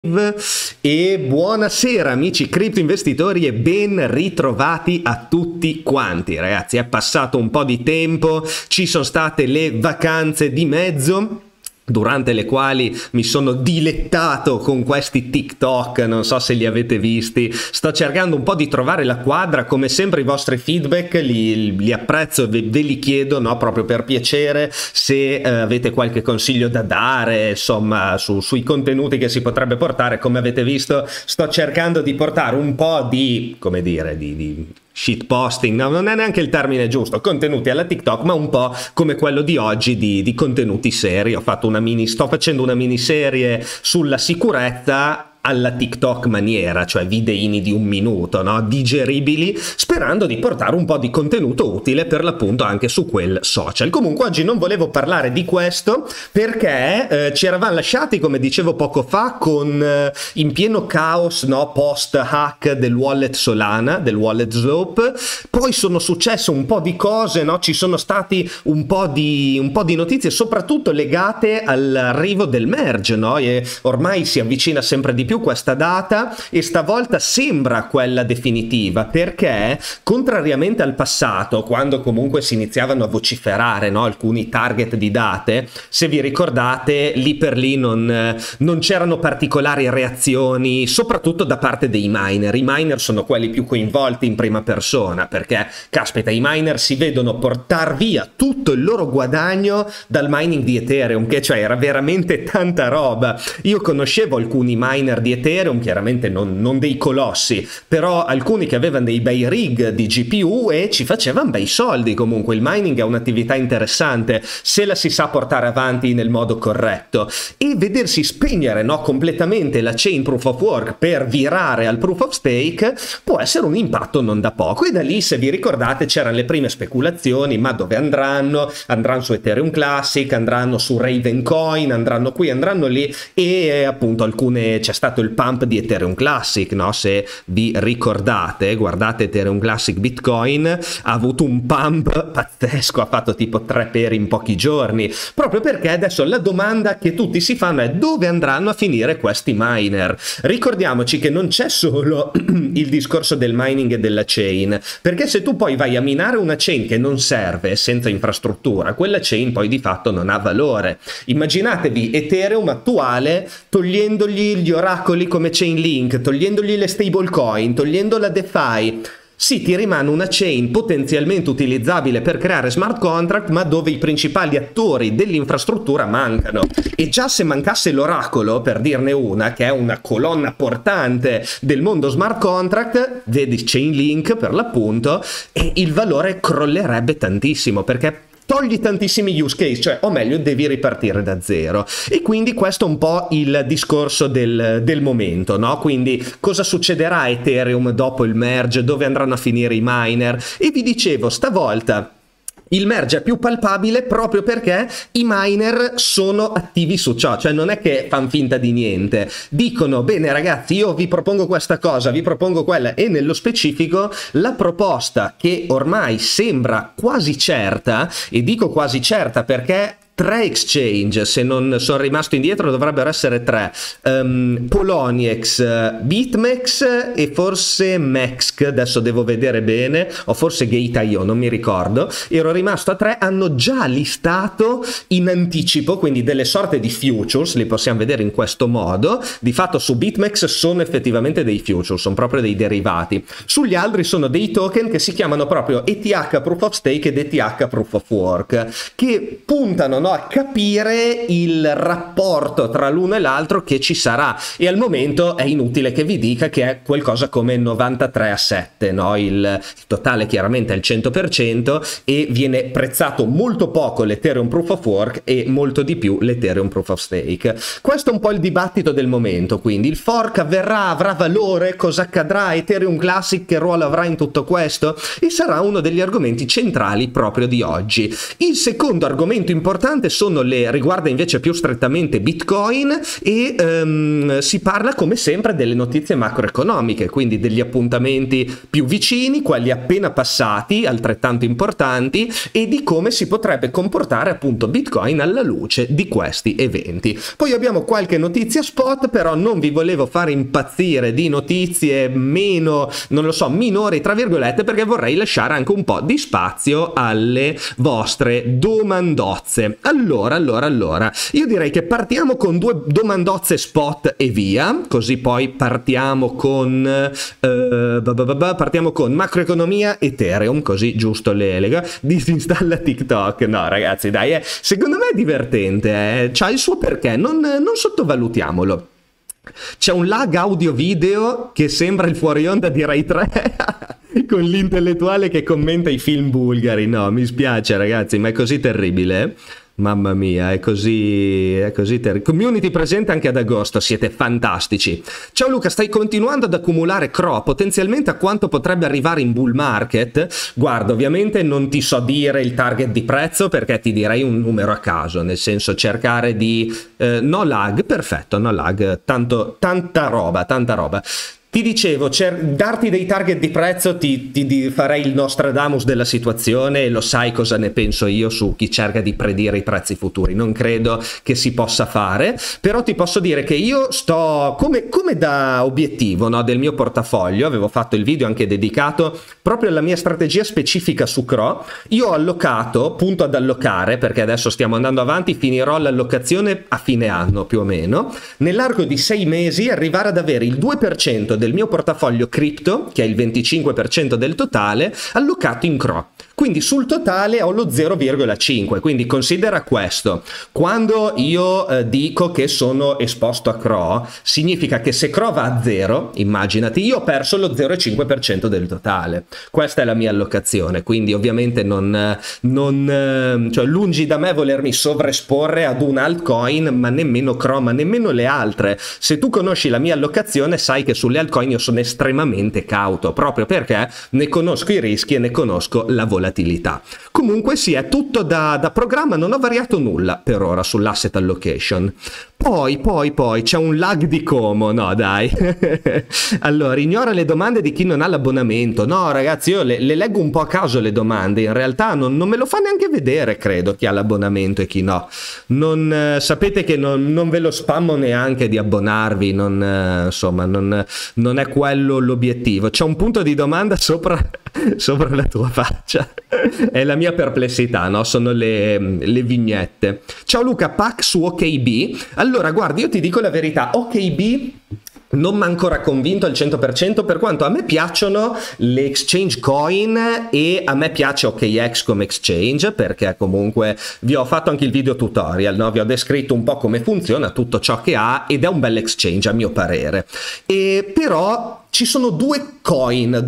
E buonasera amici cripto investitori e ben ritrovati a tutti quanti. Ragazzi, è passato un po' di tempo, ci sono state le vacanze di mezzo, durante le quali mi sono dilettato con questi TikTok, non so se li avete visti. Sto cercando un po' di trovare la quadra, come sempre i vostri feedback li apprezzo, ve li chiedo, no? Proprio per piacere, se avete qualche consiglio da dare, insomma, sui contenuti che si potrebbe portare. Come avete visto, sto cercando di portare un po' di, come dire, di shitposting, no, non è neanche il termine giusto, contenuti alla TikTok, ma un po' come quello di oggi di contenuti seri. Sto facendo una miniserie sulla sicurezza alla TikTok maniera, cioè videini di 1 minuto, no? Digeribili, sperando di portare un po' di contenuto utile per l'appunto anche su quel social. Comunque oggi non volevo parlare di questo perché ci eravamo lasciati, come dicevo poco fa, con in pieno caos, no? Post hack del wallet Solana, del wallet Slope. Poi sono successe un po' di cose, no? Ci sono stati un po' di notizie, soprattutto legate all'arrivo del merge, no? E ormai si avvicina sempre di più questa data e stavolta sembra quella definitiva, perché contrariamente al passato, quando comunque si iniziavano a vociferare, no, alcuni target di date, se vi ricordate, lì per lì non c'erano particolari reazioni, soprattutto da parte dei miner. I miner sono quelli più coinvolti in prima persona, perché caspita, i miner si vedono portar via tutto il loro guadagno dal mining di Ethereum, che cioè era veramente tanta roba. Io conoscevo alcuni miner di Ethereum, chiaramente non dei colossi, però alcuni che avevano dei bei rig di GPU e ci facevano bei soldi. Comunque il mining è un'attività interessante se la si sa portare avanti nel modo corretto, e vedersi spegnere, no, completamente la chain proof of work per virare al proof of stake può essere un impatto non da poco. E da lì, se vi ricordate, c'erano le prime speculazioni: ma dove andranno? Andranno su Ethereum Classic, andranno su Ravencoin, andranno qui, andranno lì, e appunto c'è stato il pump di Ethereum Classic, no? Se vi ricordate, guardate Ethereum Classic Bitcoin, ha avuto un pump pazzesco, ha fatto tipo 3 peri in pochi giorni, proprio perché adesso la domanda che tutti si fanno è: dove andranno a finire questi miner? Ricordiamoci che non c'è solo il discorso del mining e della chain, perché se tu poi vai a minare una chain che non serve, senza infrastruttura, quella chain poi di fatto non ha valore. Immaginatevi Ethereum attuale togliendogli gli oracoli come Chainlink, togliendogli le stablecoin, togliendo la DeFi. Sì, ti rimane una chain potenzialmente utilizzabile per creare smart contract, ma dove i principali attori dell'infrastruttura mancano. E già se mancasse l'oracolo, per dirne una, che è una colonna portante del mondo smart contract, vedi Chainlink per l'appunto, e il valore crollerebbe tantissimo, perché togli tantissimi use case, cioè, o meglio, devi ripartire da zero. E quindi questo è un po' il discorso del momento, no? Quindi cosa succederà a Ethereum dopo il merge, dove andranno a finire i miner? E vi dicevo, stavolta il merge è più palpabile proprio perché i miner sono attivi su ciò, cioè non è che fanno finta di niente, dicono: bene ragazzi, io vi propongo questa cosa, vi propongo quella, e nello specifico la proposta che ormai sembra quasi certa, e dico quasi certa perché 3 exchange, se non sono rimasto indietro dovrebbero essere 3, Poloniex, BitMEX e forse MEXC, adesso devo vedere bene, o forse Gate.io, non mi ricordo, ero rimasto a 3, hanno già listato in anticipo, quindi delle sorte di futures, li possiamo vedere in questo modo. Di fatto su BitMEX sono effettivamente dei futures, sono proprio dei derivati. Sugli altri sono dei token che si chiamano proprio ETH Proof of Stake ed ETH Proof of Work, che puntano, no, a capire il rapporto tra l'uno e l'altro che ci sarà, e al momento è inutile che vi dica che è qualcosa come 93-7, no? Il totale chiaramente è il 100% e viene prezzato molto poco l'Ethereum Proof of Work e molto di più l'Ethereum Proof of Stake. Questo è un po' il dibattito del momento, quindi il fork avverrà, avrà valore, cosa accadrà, Ethereum Classic che ruolo avrà in tutto questo, e sarà uno degli argomenti centrali proprio di oggi. Il secondo argomento importante importante riguarda invece più strettamente Bitcoin e si parla come sempre delle notizie macroeconomiche, quindi degli appuntamenti più vicini, quelli appena passati, altrettanto importanti, e di come si potrebbe comportare appunto Bitcoin alla luce di questi eventi. Poi abbiamo qualche notizia spot, però non vi volevo fare impazzire di notizie meno, non lo so, minori tra virgolette, perché vorrei lasciare anche un po' di spazio alle vostre domandozze. Allora, io direi che partiamo con 2 domandozze spot e via, così poi partiamo con macroeconomia Ethereum, così giusto le disinstalla TikTok. No ragazzi, dai, secondo me è divertente, c'ha il suo perché, non sottovalutiamolo. C'è un lag audio video che sembra il fuori onda di Rai 3 con l'intellettuale che commenta i film bulgari. No, mi spiace ragazzi, ma è così terribile. Mamma mia, è così terribile. Community presente anche ad agosto, siete fantastici. Ciao Luca, stai continuando ad accumulare CRO, potenzialmente a quanto potrebbe arrivare in bull market? Guarda, ovviamente non ti so dire il target di prezzo perché ti direi un numero a caso, nel senso cercare di no lag, perfetto, no lag, tanta roba. Ti dicevo, darti dei target di prezzo ti farei il Nostradamus della situazione, e lo sai cosa ne penso io su chi cerca di predire i prezzi futuri. Non credo che si possa fare, però ti posso dire che io sto, come da obiettivo, no, del mio portafoglio, avevo fatto il video anche dedicato proprio alla mia strategia specifica su CRO, io ho allocato, punto ad allocare, perché adesso stiamo andando avanti, finirò l'allocazione a fine anno più o meno, nell'arco di 6 mesi arrivare ad avere il 2% del mio portafoglio cripto, che è il 25% del totale, allocato in CRO. Quindi sul totale ho lo 0,5, quindi considera questo. Quando io dico che sono esposto a CRO, significa che se CRO va a 0, immaginati, io ho perso lo 0,5% del totale. Questa è la mia allocazione, quindi ovviamente cioè lungi da me volermi sovraesporre ad un altcoin, ma nemmeno CRO, ma nemmeno le altre. Se tu conosci la mia allocazione, sai che sulle altcoin io sono estremamente cauto, proprio perché ne conosco i rischi e ne conosco la volatilità. Comunque sì, è tutto da programma, non ho variato nulla per ora sull'asset allocation. Poi c'è un lag di Como, no dai. Allora, ignora le domande di chi non ha l'abbonamento. No ragazzi, io le leggo un po' a caso le domande, in realtà non me lo fa neanche vedere, credo, chi ha l'abbonamento e chi no. Sapete che non ve lo spammo neanche di abbonarvi, insomma, non è quello l'obiettivo. C'è un punto di domanda sopra la tua faccia. È la mia perplessità, no? Sono le vignette. Ciao Luca, pack su OKB. Allora, guardi, io ti dico la verità, OKB non mi ha ancora convinto al 100%, per quanto a me piacciono le exchange coin e a me piace OKX come exchange, perché comunque vi ho fatto anche il video tutorial, no? Vi ho descritto un po' come funziona, tutto ciò che ha, ed è un bel exchange a mio parere. Però ci sono due coin,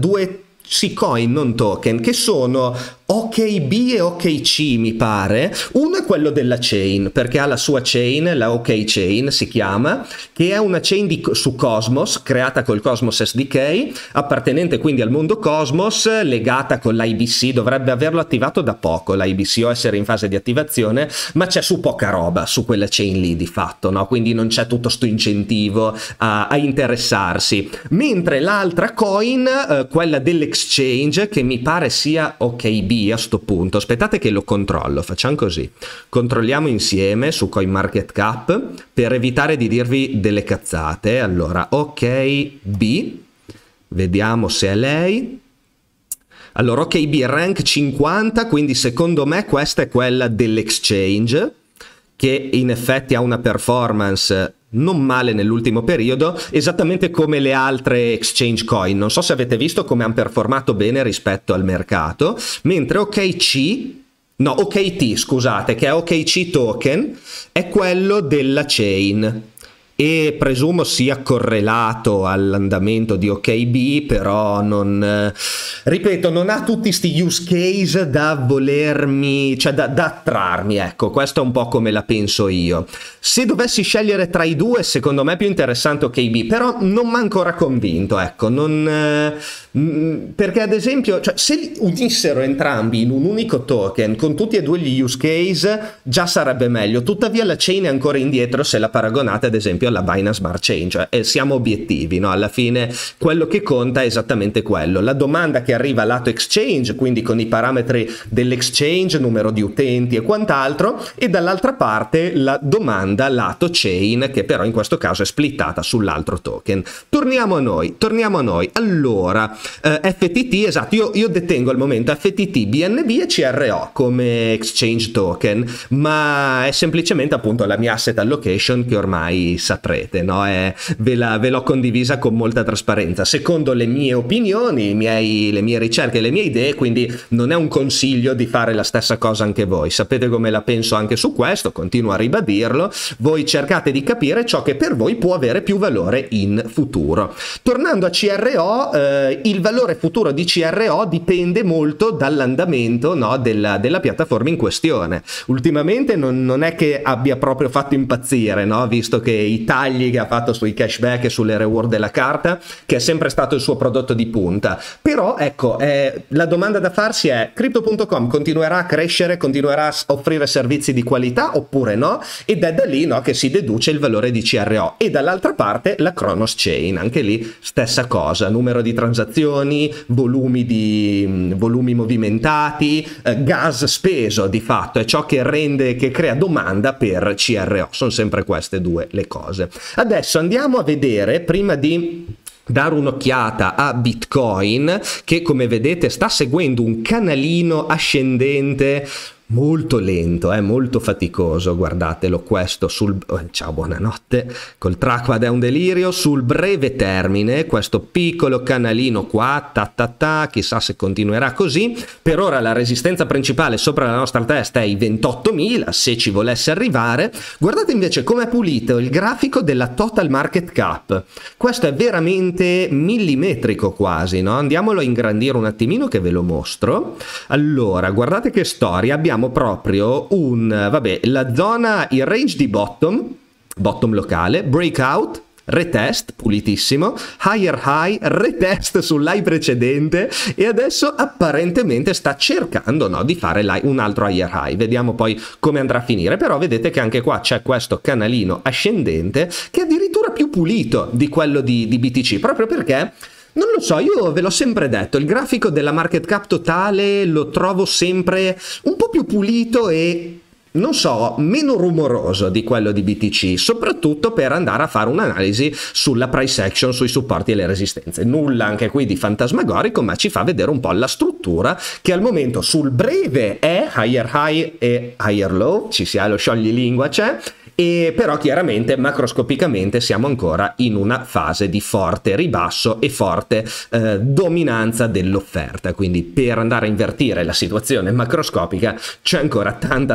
non token, che sono OKB e OKC mi pare. Uno è quello della chain, perché ha la sua chain, la OK Chain si chiama, che è una chain su Cosmos, creata col Cosmos SDK, appartenente quindi al mondo Cosmos, legata con l'IBC, dovrebbe averlo attivato da poco l'IBC o essere in fase di attivazione, ma c'è su poca roba su quella chain lì di fatto, no? Quindi non c'è tutto sto incentivo a interessarsi. Mentre l'altra coin, quella dell'exchange, che mi pare sia OKB a sto punto, aspettate che lo controllo, facciamo così, controlliamo insieme su CoinMarketCap per evitare di dirvi delle cazzate. Allora, OKB, vediamo se è lei. Allora, OKB rank 50, quindi secondo me questa è quella dell'exchange, che in effetti ha una performance non male nell'ultimo periodo, esattamente come le altre exchange coin. Non so se avete visto come hanno performato bene rispetto al mercato, mentre OKT, scusate, che è OKC token, è quello della chain. e presumo sia correlato all'andamento di OKB, però non, ripeto, non ha tutti sti use case da volermi, cioè da attrarmi, ecco, questo è un po' come la penso io. Se dovessi scegliere tra i due, secondo me è più interessante OKB, però non mi ha ancora convinto, ecco, non, perché ad esempio, cioè, se unissero entrambi in un unico token con tutti e due gli use case già sarebbe meglio, tuttavia la chain è ancora indietro se la paragonate ad esempio alla Binance Smart Chain, cioè siamo obiettivi, no? Alla fine quello che conta è esattamente quello, la domanda che arriva lato exchange, quindi con i parametri dell'exchange, numero di utenti e quant'altro, e dall'altra parte la domanda lato chain, che però in questo caso è splittata sull'altro token. Torniamo a noi, allora FTT, esatto, io detengo al momento FTT, BNB e CRO come exchange token, ma è semplicemente appunto la mia asset allocation che ormai saprete, no? Ve l'ho condivisa con molta trasparenza, secondo le mie opinioni, le mie ricerche, le mie idee, quindi non è un consiglio di fare la stessa cosa anche voi, sapete come la penso anche su questo, continuo a ribadirlo, voi cercate di capire ciò che per voi può avere più valore in futuro. Tornando a CRO, il valore futuro di CRO dipende molto dall'andamento, no, della piattaforma in questione. Ultimamente non è che abbia proprio fatto impazzire, no? Visto che i tagli che ha fatto sui cashback e sulle reward della carta, che è sempre stato il suo prodotto di punta, però ecco, la domanda da farsi è: Crypto.com continuerà a crescere, continuerà a offrire servizi di qualità oppure no? Ed è da lì, no, che si deduce il valore di CRO. E dall'altra parte la Cronos Chain, anche lì stessa cosa, numero di transazioni, volumi movimentati, gas speso, di fatto è ciò che crea domanda per CRO, sono sempre queste due le cose. Adesso andiamo a vedere, prima di dare un'occhiata a Bitcoin, che come vedete sta seguendo un canalino ascendente molto lento, molto faticoso, guardatelo questo ciao, buonanotte, col trackpad è un delirio, sul breve termine questo piccolo canalino qua, chissà se continuerà così. Per ora la resistenza principale sopra la nostra testa è i 28.000, se ci volesse arrivare. Guardate invece com'è pulito il grafico della total market cap, questo è veramente millimetrico quasi, no? Andiamolo a ingrandire un attimino che ve lo mostro. Allora, guardate che storia, abbiamo proprio la zona, il range di bottom locale, breakout, retest, pulitissimo, higher high, retest sull'high precedente e adesso apparentemente sta cercando, no, di fare un altro higher high. Vediamo poi come andrà a finire, però vedete che anche qua c'è questo canalino ascendente che è addirittura più pulito di quello di BTC, proprio perché non lo so, io ve l'ho sempre detto, il grafico della market cap totale lo trovo sempre un po' più pulito e, non so, meno rumoroso di quello di BTC, soprattutto per andare a fare un'analisi sulla price action, sui supporti e le resistenze. Nulla anche qui di fantasmagorico, ma ci fa vedere un po' la struttura che al momento sul breve è higher high e higher low, ci sia lo scioglilingua c'è, e però chiaramente macroscopicamente siamo ancora in una fase di forte ribasso e forte dominanza dell'offerta, quindi per andare a invertire la situazione macroscopica c'è ancora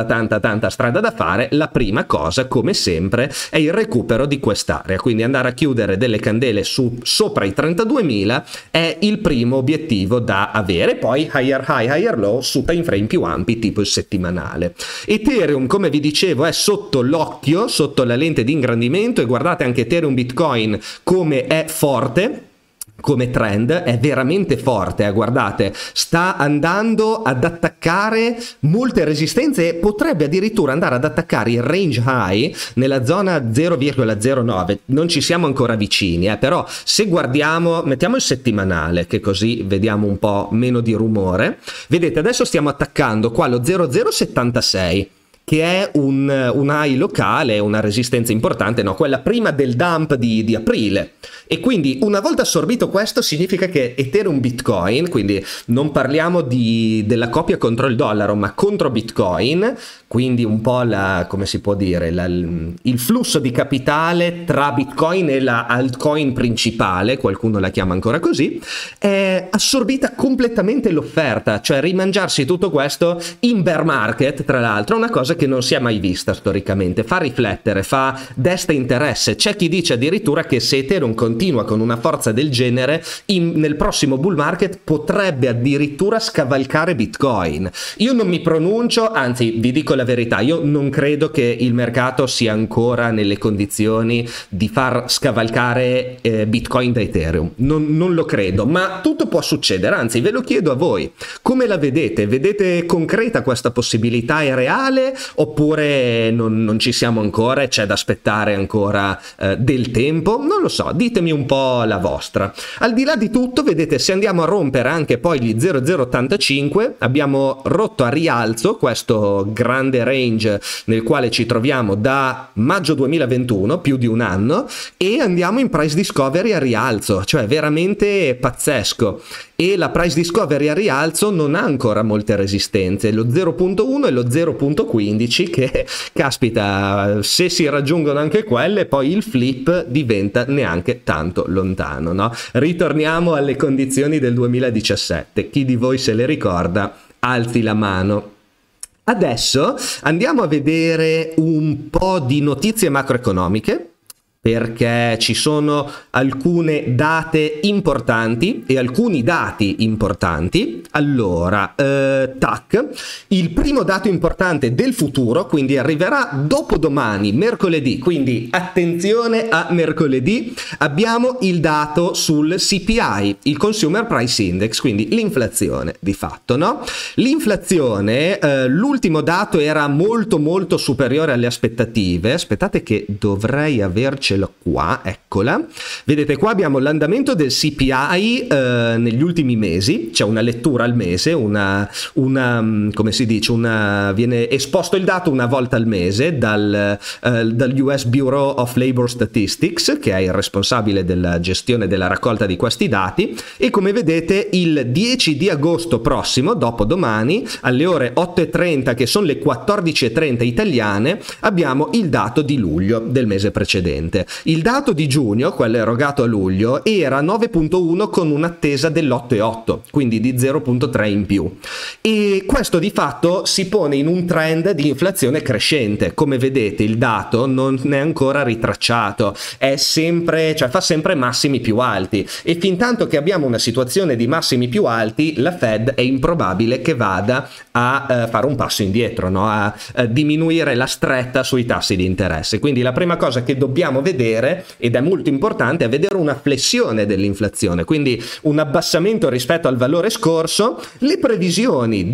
tanta strada da fare. La prima cosa, come sempre, è il recupero di quest'area, quindi andare a chiudere delle candele sopra i 32.000 è il primo obiettivo da avere, poi higher high, higher low su time frame più ampi tipo il settimanale. Ethereum, come vi dicevo, è sotto l'occhio, sotto la lente di ingrandimento, e guardate anche Ethereum Bitcoin come è forte, come trend è veramente forte, guardate, sta andando ad attaccare molte resistenze e potrebbe addirittura andare ad attaccare il range high nella zona 0,09, non ci siamo ancora vicini, però se guardiamo, mettiamo il settimanale che così vediamo un po' meno di rumore, vedete adesso stiamo attaccando qua lo 0,076 che è un high locale, una resistenza importante, no? Quella prima del dump di aprile. E quindi una volta assorbito questo significa che Ethereum Bitcoin, quindi non parliamo della coppia contro il dollaro, ma contro Bitcoin, quindi un po' come si può dire, il flusso di capitale tra Bitcoin e la altcoin principale, qualcuno la chiama ancora così, è assorbita completamente l'offerta, cioè rimangiarsi tutto questo in bear market, tra l'altro, è una cosa che non si è mai vista storicamente, fa riflettere, desta interesse. C'è chi dice addirittura che se Ethereum continua con una forza del genere, nel prossimo bull market potrebbe addirittura scavalcare Bitcoin. Io non mi pronuncio, anzi vi dico la verità, io non credo che il mercato sia ancora nelle condizioni di far scavalcare Bitcoin da Ethereum, non lo credo, ma tutto può succedere. Anzi, ve lo chiedo a voi, come la vedete? Vedete concreta questa possibilità? È reale oppure non ci siamo ancora e c'è da aspettare ancora del tempo? Non lo so, ditemi un po' la vostra. Al di là di tutto, vedete, se andiamo a rompere anche poi gli 0,085, abbiamo rotto a rialzo questo grande range nel quale ci troviamo da maggio 2021, più di un anno, e andiamo in price discovery a rialzo, cioè veramente pazzesco. E la price discovery a rialzo non ha ancora molte resistenze, lo 0.1 e lo 0.15 che, caspita, se si raggiungono anche quelle, poi il flip diventa neanche tanto lontano, no? Ritorniamo alle condizioni del 2017, chi di voi se le ricorda alzi la mano. Adesso andiamo a vedere un po' di notizie macroeconomiche, perché ci sono alcune date importanti e alcuni dati importanti. Allora, tac, il primo dato importante del futuro, quindi arriverà dopodomani, mercoledì, quindi attenzione a mercoledì, abbiamo il dato sul CPI, il Consumer Price Index, quindi l'inflazione di fatto, no? L'inflazione, l'ultimo dato era molto superiore alle aspettative. Aspettate che dovrei avercelo qua, eccola. Vedete, qua abbiamo l'andamento del CPI negli ultimi mesi, c'è una lettura al mese, come si dice, viene esposto il dato una volta al mese dal US Bureau of Labor Statistics, che è il responsabile della gestione della raccolta di questi dati, e come vedete il 10 di agosto prossimo, dopodomani, alle ore 8:30, che sono le 14:30 italiane, abbiamo il dato di luglio del mese precedente. Il dato di giugno, quello erogato a luglio, era 9.1 con un'attesa dell'8,8, quindi di 0.3 in più. E questo di fatto si pone in un trend di inflazione crescente. Come vedete, il dato non è ancora ritracciato, è sempre, cioè fa sempre massimi più alti, e fin tanto che abbiamo una situazione di massimi più alti, la Fed è improbabile che vada a fare un passo indietro, no? a diminuire la stretta sui tassi di interesse. Quindi la prima cosa che dobbiamo vedere, ed è molto importante, è vedere una flessione dell'inflazione, quindi un abbassamento rispetto al valore scorso. Le previsioni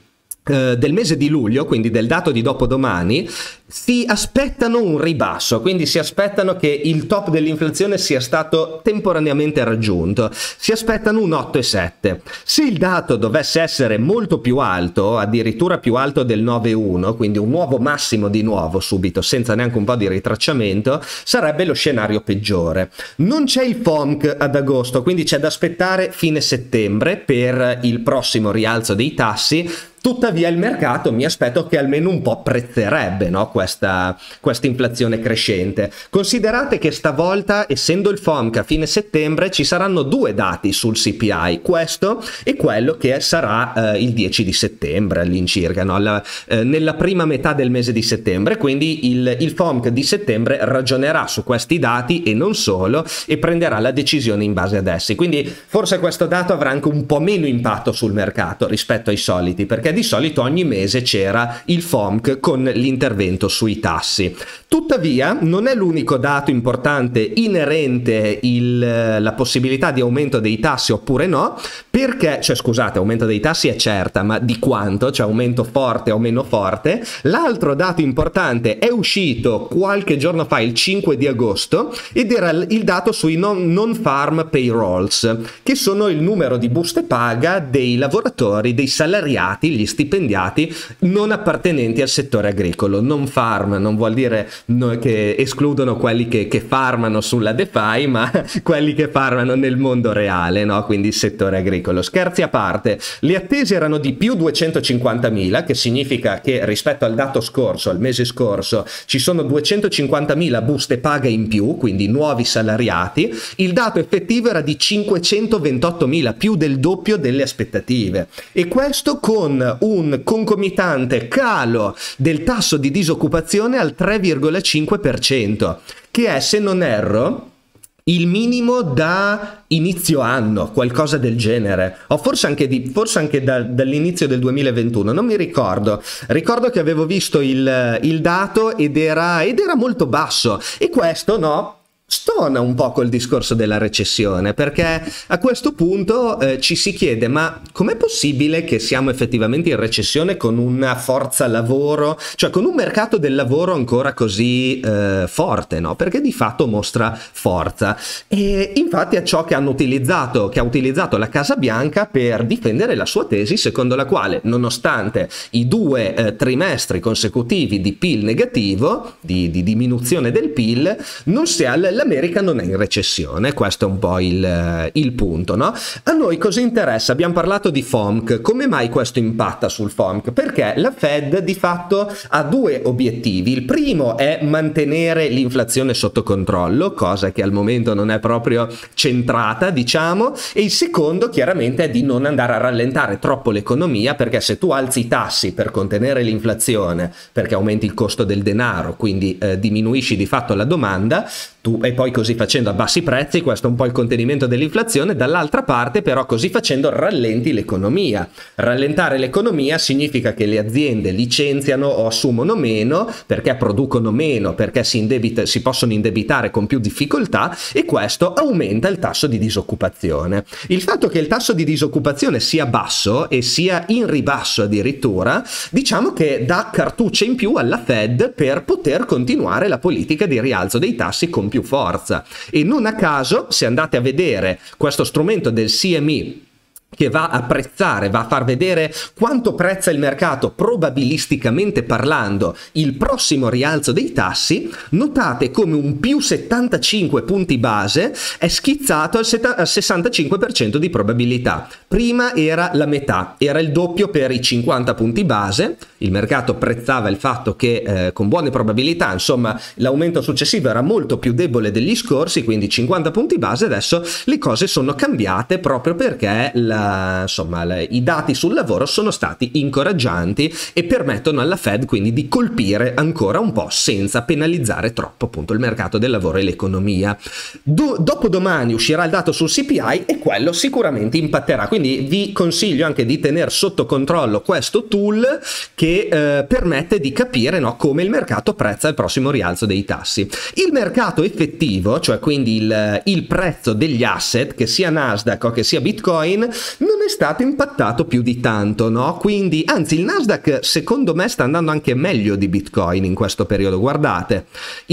del mese di luglio, quindi del dato di dopodomani, si aspettano un ribasso, quindi si aspettano che il top dell'inflazione sia stato temporaneamente raggiunto, si aspettano un 8,7. Se il dato dovesse essere molto più alto, addirittura più alto del 9,1, quindi un nuovo massimo di nuovo subito, senza neanche un po' di ritracciamento, sarebbe lo scenario peggiore. Non c'è il FOMC ad agosto, quindi c'è da aspettare fine settembre per il prossimo rialzo dei tassi. Tuttavia il mercato mi aspetto che almeno un po' prezzerebbe, no, questa inflazione crescente. Considerate che stavolta, essendo il FOMC a fine settembre, ci saranno due dati sul CPI, questo e quello che sarà il 10 di settembre all'incirca, no? Nella prima metà del mese di settembre, quindi il FOMC di settembre ragionerà su questi dati e non solo, e prenderà la decisione in base ad essi. Quindi forse questo dato avrà anche un po' meno impatto sul mercato rispetto ai soliti, perché di solito ogni mese c'era il FOMC con l'intervento sui tassi. Tuttavia non è l'unico dato importante inerente la possibilità di aumento dei tassi oppure no, perché, cioè scusate, aumento dei tassi è certa, ma di quanto, cioè aumento forte o meno forte. L'altro dato importante è uscito qualche giorno fa, il 5 di agosto, ed era il dato sui non-farm payrolls, che sono il numero di buste paga dei lavoratori, dei salariati, gli stipendiati non appartenenti al settore agricolo. Non farm non vuol dire che escludono quelli che farmano sulla DeFi, ma quelli che farmano nel mondo reale, no? Quindi il settore agricolo. Scherzi a parte, le attese erano di più 250.000, che significa che rispetto al dato scorso, al mese scorso, ci sono 250.000 buste paga in più, quindi nuovi salariati. Il dato effettivo era di 528.000, più del doppio delle aspettative, e questo con un concomitante calo del tasso di disoccupazione al 3,5%, che è, se non erro, il minimo da inizio anno, qualcosa del genere, o forse anche dall'inizio del 2021, non mi ricordo. Ricordo che avevo visto il dato ed era molto basso, e questo, no, stona un po' col discorso della recessione, perché a questo punto ci si chiede: ma com'è possibile che siamo effettivamente in recessione con una forza lavoro, cioè con un mercato del lavoro ancora così forte, no? Perché di fatto mostra forza, e infatti è ciò che ha utilizzato la Casa Bianca per difendere la sua tesi, secondo la quale, nonostante i 2 trimestri consecutivi di PIL negativo, di diminuzione del PIL, l'America non è in recessione. Questo è un po' il punto, no? A noi cosa interessa? Abbiamo parlato di FOMC. Come mai questo impatta sul FOMC? Perché la Fed di fatto ha 2 obiettivi. Il primo è mantenere l'inflazione sotto controllo, cosa che al momento non è proprio centrata, diciamo, e il secondo chiaramente è di non andare a rallentare troppo l'economia, perché se tu alzi i tassi per contenere l'inflazione, perché aumenti il costo del denaro, quindi diminuisci di fatto la domanda, e poi così facendo abbassi i prezzi, questo è un po' il contenimento dell'inflazione. Dall'altra parte però così facendo rallenti l'economia. Rallentare l'economia significa che le aziende licenziano o assumono meno, perché producono meno, perché si possono indebitare con più difficoltà, e questo aumenta il tasso di disoccupazione. Il fatto che il tasso di disoccupazione sia basso e sia in ribasso addirittura, diciamo che dà cartucce in più alla Fed per poter continuare la politica di rialzo dei tassi con più forza. E non a caso, se andate a vedere questo strumento del CME, che va a far vedere quanto prezza il mercato probabilisticamente parlando il prossimo rialzo dei tassi, notate come un più 75 punti base è schizzato al 65% di probabilità. Prima era la metà, era il doppio per i 50 punti base. Il mercato prezzava il fatto che con buone probabilità, insomma, l'aumento successivo era molto più debole degli scorsi, quindi 50 punti base. Adesso le cose sono cambiate proprio perché i dati sul lavoro sono stati incoraggianti e permettono alla Fed quindi di colpire ancora un po' senza penalizzare troppo appunto il mercato del lavoro e l'economia. Dopodomani uscirà il dato sul CPI e quello sicuramente impatterà, quindi vi consiglio anche di tenere sotto controllo questo tool che permette di capire, no, come il mercato prezza il prossimo rialzo dei tassi. Il mercato effettivo, cioè quindi il prezzo degli asset, che sia Nasdaq o che sia Bitcoin, non è stato impattato più di tanto, no? Quindi, anzi, il Nasdaq secondo me sta andando anche meglio di Bitcoin in questo periodo. Guardate,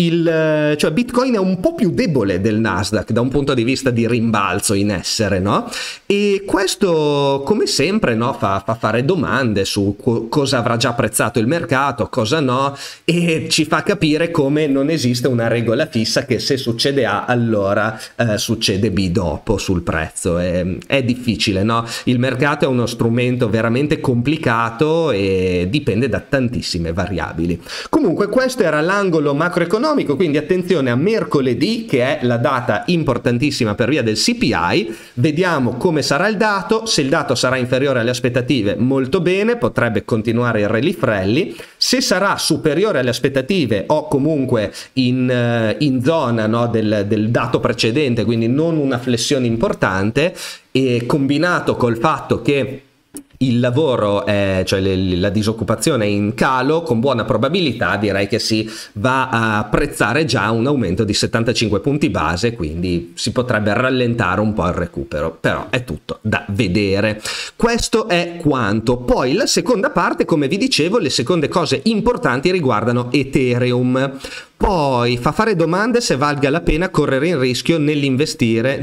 cioè Bitcoin è un po' più debole del Nasdaq da un punto di vista di rimbalzo in essere, no? E questo, come sempre, no, fa fare domande su cosa avrà già apprezzato il mercato, cosa no, e ci fa capire come non esiste una regola fissa che se succede A allora succede B dopo sul prezzo. È difficile, no? Il mercato è uno strumento veramente complicato e dipende da tantissime variabili. Comunque questo era l'angolo macroeconomico, quindi attenzione a mercoledì, che è la data importantissima per via del CPI. Vediamo come sarà il dato. Se il dato sarà inferiore alle aspettative, molto bene, potrebbe continuare il relief rally. Se sarà superiore alle aspettative o comunque in zona, no, del dato precedente, quindi non una flessione importante, e combinato col fatto che il lavoro, cioè la disoccupazione è in calo, con buona probabilità direi che si va a apprezzare già un aumento di 75 punti base, quindi si potrebbe rallentare un po' il recupero, però è tutto da vedere. Questo è quanto. Poi la seconda parte, come vi dicevo, le seconde cose importanti riguardano Ethereum. Poi fa fare domande se valga la pena correre il rischio dell'investire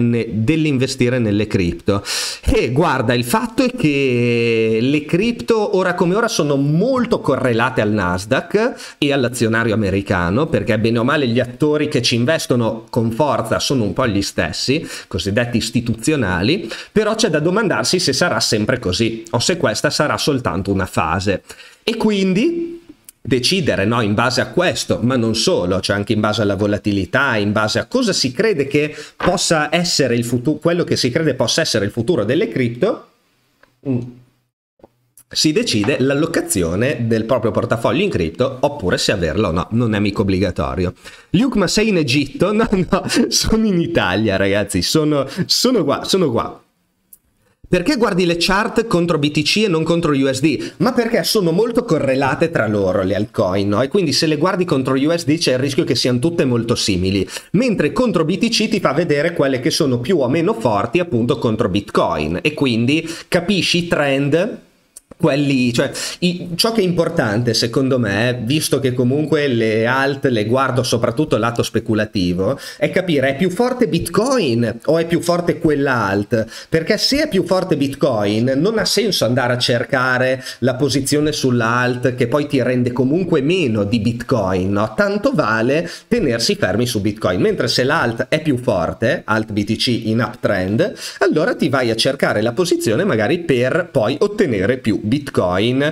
nelle cripto. E guarda, il fatto è che le cripto ora come ora sono molto correlate al Nasdaq e all'azionario americano, perché bene o male gli attori che ci investono con forza sono un po' gli stessi, cosiddetti istituzionali, però c'è da domandarsi se sarà sempre così o se questa sarà soltanto una fase. E quindi decidere, no, in base a questo, ma non solo, cioè anche in base alla volatilità, in base a cosa si crede che possa essere il futuro, quello che si crede possa essere il futuro delle cripto. si decide l'allocazione del proprio portafoglio in cripto, oppure se averlo o no, non è mica obbligatorio. Luke, ma sei in Egitto? No, sono in Italia, ragazzi, sono qua. Perché guardi le chart contro BTC e non contro USD? Ma perché sono molto correlate tra loro le altcoin, no? E quindi se le guardi contro USD c'è il rischio che siano tutte molto simili, mentre contro BTC ti fa vedere quelle che sono più o meno forti appunto contro Bitcoin, e quindi capisci i trend. Cioè, ciò che è importante secondo me, visto che comunque le alt le guardo soprattutto lato speculativo, è capire è più forte Bitcoin o è più forte quella alt, perché se è più forte Bitcoin non ha senso andare a cercare la posizione sulla alt che poi ti rende comunque meno di Bitcoin, no? Tanto vale tenersi fermi su Bitcoin, mentre se l'alt è più forte, alt BTC in uptrend, allora ti vai a cercare la posizione magari per poi ottenere più Bitcoin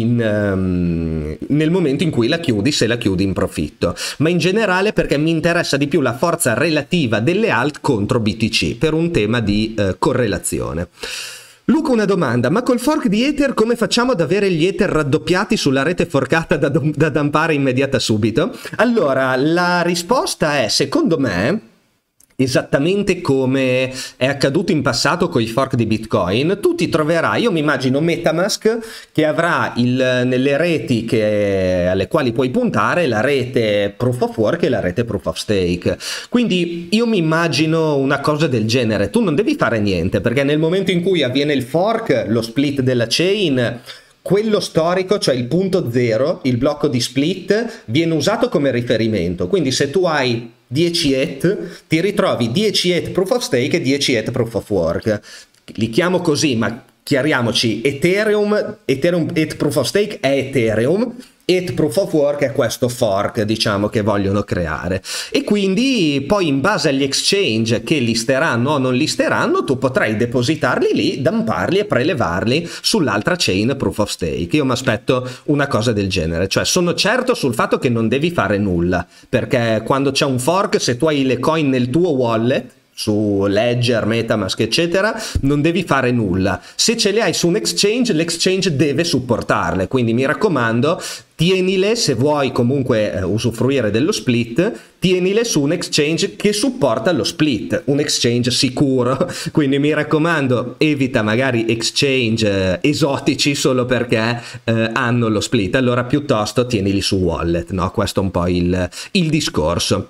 nel momento in cui la chiudi, se la chiudi in profitto, ma in generale perché mi interessa di più la forza relativa delle alt contro BTC per un tema di correlazione. Luca, una domanda, ma col fork di Ether come facciamo ad avere gli Ether raddoppiati sulla rete forcata da dumpare immediata subito? Allora, la risposta è, secondo me, esattamente come è accaduto in passato con i fork di Bitcoin, tu ti troverai, io mi immagino MetaMask che avrà nelle reti alle quali puoi puntare la rete Proof of Work e la rete Proof of Stake, quindi io mi immagino una cosa del genere. Tu non devi fare niente, perché nel momento in cui avviene il fork, lo split della chain, quello storico, cioè il punto zero, il blocco di split, viene usato come riferimento. Quindi se tu hai 10 ETH, ti ritrovi 10 ETH Proof of Stake e 10 ETH Proof of Work. Li chiamo così, ma chiariamoci, Ethereum ETH Proof of Stake è Ethereum, ETH Proof of Work è questo fork, diciamo, che vogliono creare, e quindi poi in base agli exchange che listeranno o non listeranno tu potrai depositarli lì, dumparli e prelevarli sull'altra chain Proof of Stake. Io mi aspetto una cosa del genere, cioè sono certo sul fatto che non devi fare nulla, perché quando c'è un fork, se tu hai le coin nel tuo wallet su Ledger, MetaMask eccetera, non devi fare nulla. Se ce le hai su un exchange, l'exchange deve supportarle, quindi mi raccomando, tienile, se vuoi comunque usufruire dello split, tienile su un exchange che supporta lo split, un exchange sicuro. Quindi mi raccomando, evita magari exchange esotici solo perché hanno lo split, allora piuttosto tienili su wallet, no? Questo è un po' il discorso.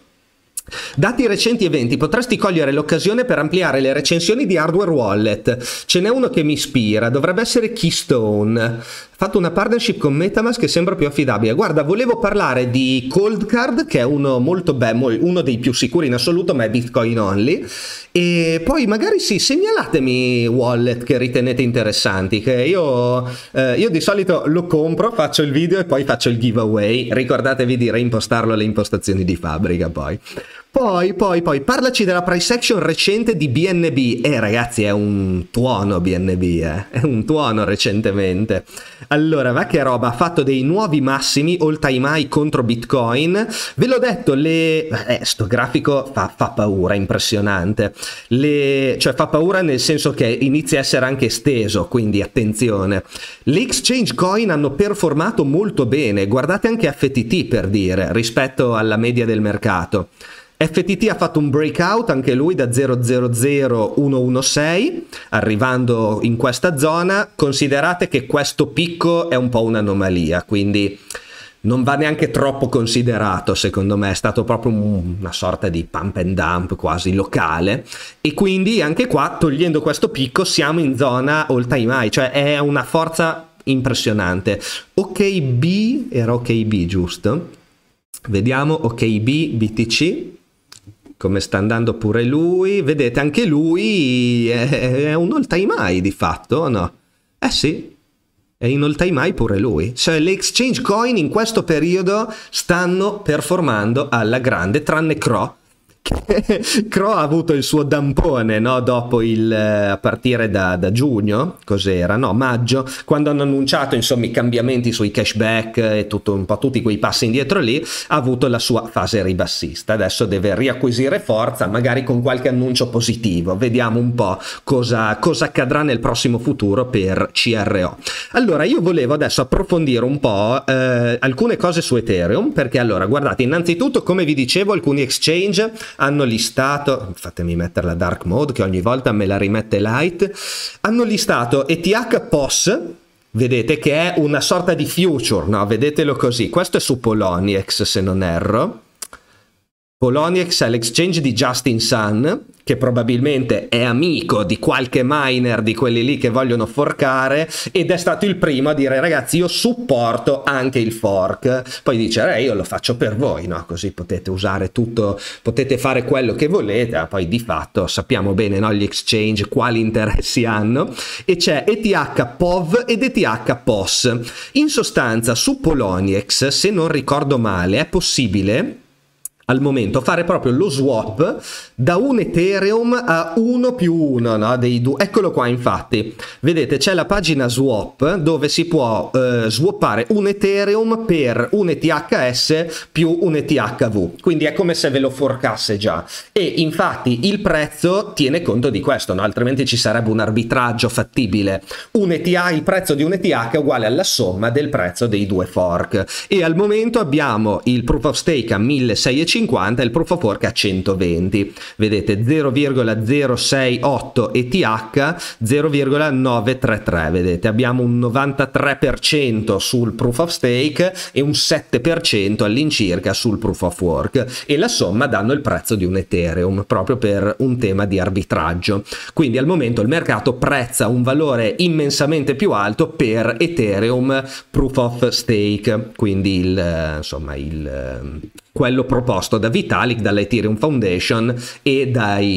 Dati i recenti eventi, potresti cogliere l'occasione per ampliare le recensioni di hardware wallet. Ce n'è uno che mi ispira, dovrebbe essere Keystone. Ha fatto una partnership con MetaMask che sembra più affidabile. Guarda, volevo parlare di Coldcard, che è uno molto bello, uno dei più sicuri in assoluto, ma è Bitcoin only. E poi magari sì, segnalatemi wallet che ritenete interessanti, che io di solito lo compro, faccio il video e poi faccio il giveaway. Ricordatevi di reimpostarlo alle impostazioni di fabbrica poi. Poi, parlaci della price action recente di BNB. Ragazzi, è un tuono BNB, è un tuono recentemente. Allora, va che roba, ha fatto dei nuovi massimi all time high contro Bitcoin. Ve l'ho detto, sto grafico fa paura, impressionante. Cioè fa paura nel senso che inizia a essere anche esteso, quindi attenzione. Le exchange coin hanno performato molto bene, guardate anche FTT per dire, rispetto alla media del mercato. FTT ha fatto un breakout anche lui da 0,00116 arrivando in questa zona. Considerate che questo picco è un po' un'anomalia, quindi non va neanche troppo considerato, secondo me è stato proprio una sorta di pump and dump quasi locale, e quindi anche qua, togliendo questo picco, siamo in zona all time high, cioè è una forza impressionante. OKB, era OKB giusto? Vediamo OKB BTC come sta andando pure lui. Vedete, anche lui è un all time high di fatto, o no? Sì, è in all time high pure lui. Cioè le exchange coin in questo periodo stanno performando alla grande, tranne CRO, Cro ha avuto il suo dampone, no? Dopo a partire da giugno, cos'era? No, maggio, quando hanno annunciato insomma i cambiamenti sui cashback e tutto, un po' tutti quei passi indietro lì, ha avuto la sua fase ribassista. Adesso deve riacquisire forza, magari con qualche annuncio positivo. Vediamo un po' cosa accadrà nel prossimo futuro per CRO. Allora, io volevo adesso approfondire un po' alcune cose su Ethereum, perché allora, guardate, innanzitutto, come vi dicevo, alcuni exchange hanno listato, fatemi mettere la dark mode che ogni volta me la rimette light, hanno listato ETH POS, vedete che è una sorta di future, no? Vedetelo così, questo è su Poloniex se non erro. Poloniex è l'exchange di Justin Sun, che probabilmente è amico di qualche miner di quelli lì che vogliono forcare, ed è stato il primo a dire ragazzi io supporto anche il fork. Poi dice io lo faccio per voi, no? Così potete usare tutto, potete fare quello che volete, ma poi di fatto sappiamo bene, no, gli exchange quali interessi hanno. E c'è ETH POV ed ETH POS. In sostanza su Poloniex, se non ricordo male, è possibile al momento fare proprio lo swap da un Ethereum a 1+1, no? Dei due. Eccolo qua, infatti vedete c'è la pagina swap dove si può swappare un Ethereum per un ETHS più un ETHV, quindi è come se ve lo forcasse già, e infatti il prezzo tiene conto di questo, no? Altrimenti ci sarebbe un arbitraggio fattibile. Il prezzo di un ETH è uguale alla somma del prezzo dei due fork, e al momento abbiamo il proof of stake a 1650 e il proof of work a 120. Vedete 0,068 ETH, 0,933. Vedete abbiamo un 93% sul proof of stake e un 7% all'incirca sul proof of work, e la somma danno il prezzo di un Ethereum proprio per un tema di arbitraggio. Quindi al momento il mercato prezza un valore immensamente più alto per Ethereum proof of stake, quindi quello proposto da Vitalik, dalla Ethereum Foundation e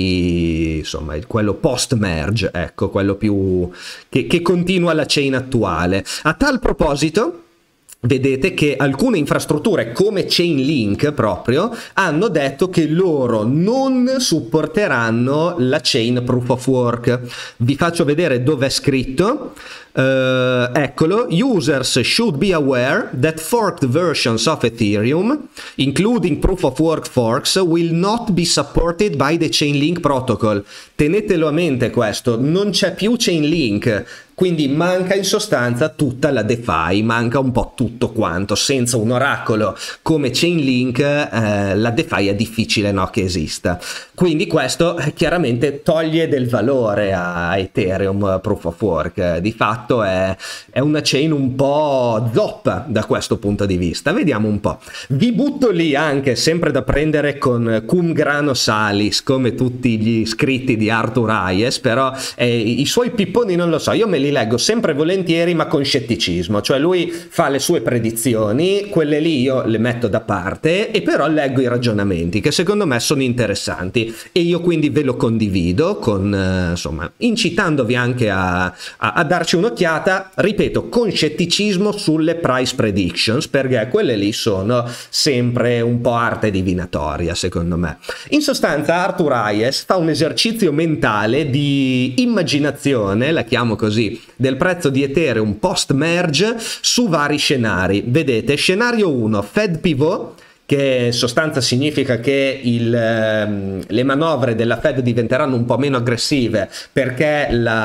quello post merge, ecco, quello più che continua la chain attuale. A tal proposito, vedete che alcune infrastrutture come Chainlink proprio hanno detto che loro non supporteranno la chain proof of work. Vi faccio vedere dove è scritto. Eccolo, users should be aware that forked versions of Ethereum, including proof of work forks, will not be supported by the Chainlink protocol. Tenetelo a mente questo, non c'è più Chainlink, quindi manca in sostanza tutta la DeFi, manca un po' tutto quanto. Senza un oracolo come Chainlink la DeFi è difficile, no, che esista. Quindi questo chiaramente toglie del valore a Ethereum proof of work. Di fatto è una chain un po' zoppa da questo punto di vista. Vediamo un po'. Vi butto lì anche, sempre da prendere con cum grano salis, come tutti gli scritti di Arthur Hayes, però i suoi pipponi non lo so, io me li leggo sempre volentieri ma con scetticismo, cioè lui fa le sue predizioni, quelle lì io le metto da parte, e però leggo i ragionamenti che secondo me sono interessanti, e io quindi ve lo condivido con incitandovi anche a darci un'occhiata, ripeto, con scetticismo sulle price predictions, perché quelle lì sono sempre un po' arte divinatoria secondo me. In sostanza Arthur Hayes fa un esercizio mentale di immaginazione, la chiamo così, del prezzo di Ethereum post merge su vari scenari. Vedete, scenario 1, Fed pivot, che in sostanza significa che le manovre della Fed diventeranno un po' meno aggressive perché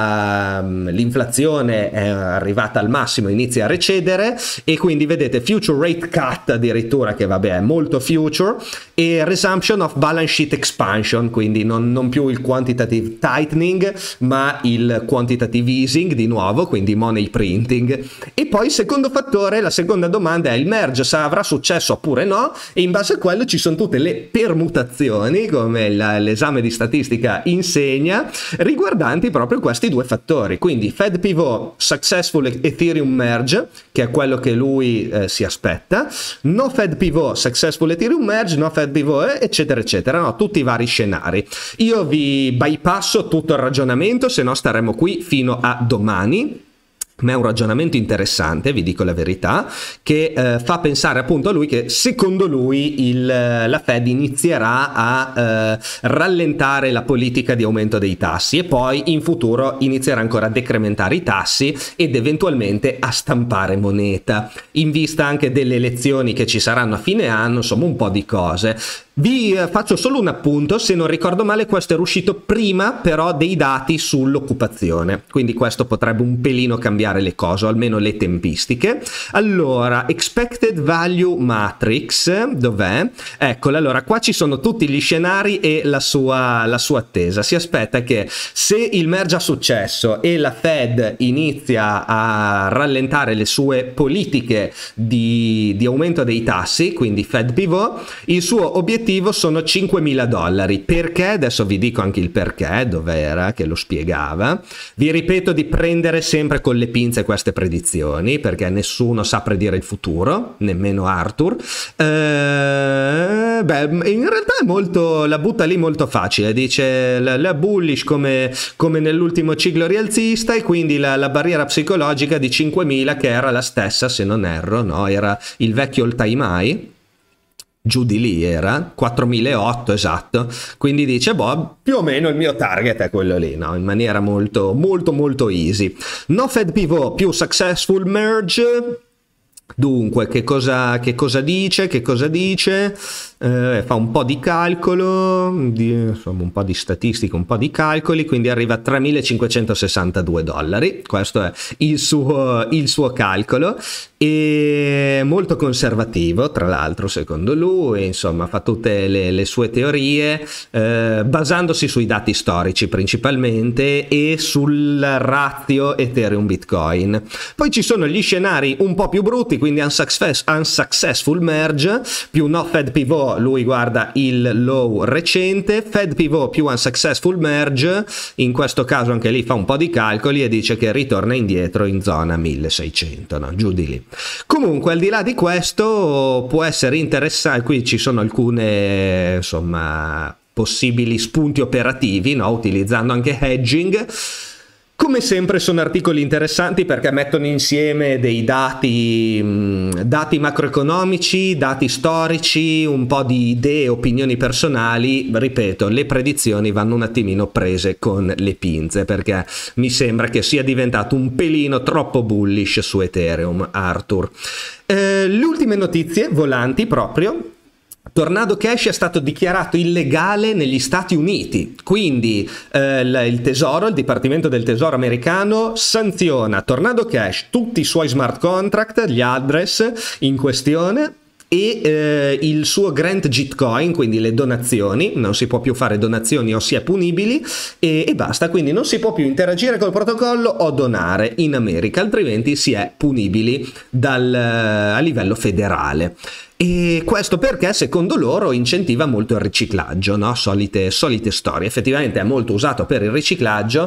l'inflazione è arrivata al massimo, inizia a recedere, e quindi vedete future rate cut addirittura, che vabbè è molto future, e resumption of balance sheet expansion, quindi non più il quantitative tightening ma il quantitative easing di nuovo, quindi money printing. E poi secondo fattore, la seconda domanda è: il merge avrà successo oppure no? E in base a quello ci sono tutte le permutazioni, come l'esame di statistica insegna, riguardanti proprio questi due fattori. Quindi Fed pivot, successful Ethereum merge, che è quello che lui si aspetta, no Fed pivot, successful Ethereum merge, no Fed pivot, eccetera eccetera, no? Tutti i vari scenari. Io vi bypasso tutto il ragionamento, se no staremo qui fino a domani. ma è un ragionamento interessante, vi dico la verità, che fa pensare appunto a lui che secondo lui la Fed inizierà a rallentare la politica di aumento dei tassi e poi in futuro inizierà ancora a decrementare i tassi ed eventualmente a stampare moneta, in vista anche delle elezioni che ci saranno a fine anno, insomma un po' di cose. Vi faccio solo un appunto, se non ricordo male questo era uscito prima però dei dati sull'occupazione, quindi questo potrebbe un pelino cambiare le cose, o almeno le tempistiche. Allora, expected value matrix, dov'è? Eccola, allora qua ci sono tutti gli scenari e la sua attesa. Si aspetta che se il merge ha successo e la Fed inizia a rallentare le sue politiche di aumento dei tassi, quindi Fed pivot, il suo obiettivo sono $5.000. Perché? Adesso vi dico anche il perché, dov'era che lo spiegava. Vi ripeto di prendere sempre con le pinze queste predizioni, perché nessuno sa predire il futuro, nemmeno Arthur. In realtà è molto, la butta lì molto facile, dice la bullish come nell'ultimo ciclo rialzista, e quindi la barriera psicologica di 5.000 che era la stessa, se non erro, no? Era il vecchio all time high. Giù di lì era 4.008, esatto, quindi dice boh, più o meno il mio target è quello lì, no? In maniera molto molto molto easy. No Fed pivot più successful merge. Dunque, che cosa dice? Fa un po' di calcolo, insomma un po' di statistica, un po' di calcoli, quindi arriva a $3.562. Questo è il suo calcolo, e molto conservativo tra l'altro secondo lui, insomma fa tutte le sue teorie basandosi sui dati storici principalmente e sul ratio Ethereum Bitcoin. Poi ci sono gli scenari un po' più brutti, quindi unsuccessful merge più no Fed pivot, lui guarda il low recente, Fed pivot più unsuccessful merge, in questo caso anche lì fa un po' di calcoli e dice che ritorna indietro in zona 1600, no? Giù di lì. Comunque al di là di questo può essere interessante, qui ci sono alcune insomma possibili spunti operativi, no? Utilizzando anche hedging. Come sempre sono articoli interessanti perché mettono insieme dei dati macroeconomici, dati storici, un po' di idee, opinioni personali. Ripeto, le predizioni vanno un attimino prese con le pinze perché mi sembra che sia diventato un pelino troppo bullish su Ethereum, Arthur. Le ultime notizie volanti proprio. Tornado Cash è stato dichiarato illegale negli Stati Uniti, quindi il Tesoro, il Dipartimento del Tesoro americano sanziona Tornado Cash, tutti i suoi smart contract, gli address in questione e il suo grant Gitcoin, quindi le donazioni, non si può più fare donazioni o si è punibili e basta, quindi non si può più interagire col protocollo o donare in America, altrimenti si è punibili a livello federale. E questo perché secondo loro incentiva molto il riciclaggio, no? Solite storie. Effettivamente è molto usato per il riciclaggio,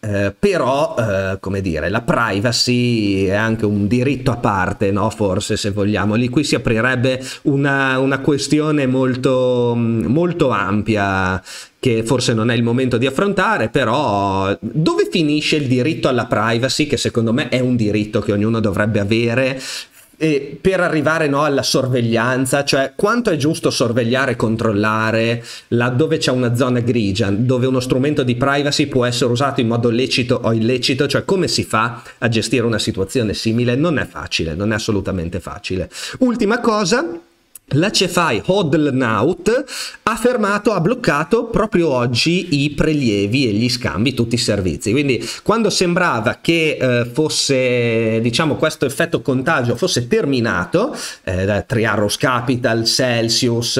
però come dire, la privacy è anche un diritto a parte, no? Forse, se vogliamo, lì qui si aprirebbe una questione molto molto ampia che forse non è il momento di affrontare, però dove finisce il diritto alla privacy, che secondo me è un diritto che ognuno dovrebbe avere, per arrivare, no, alla sorveglianza, cioè quanto è giusto sorvegliare e controllare laddove c'è una zona grigia, dove uno strumento di privacy può essere usato in modo lecito o illecito, cioè come si fa a gestire una situazione simile? Non è facile, non è assolutamente facile. Ultima cosa, la CeFi Hodlnaut ha bloccato proprio oggi i prelievi e gli scambi, tutti i servizi. Quindi quando sembrava che fosse, diciamo, questo effetto contagio fosse terminato, da Three Arrows Capital, Celsius,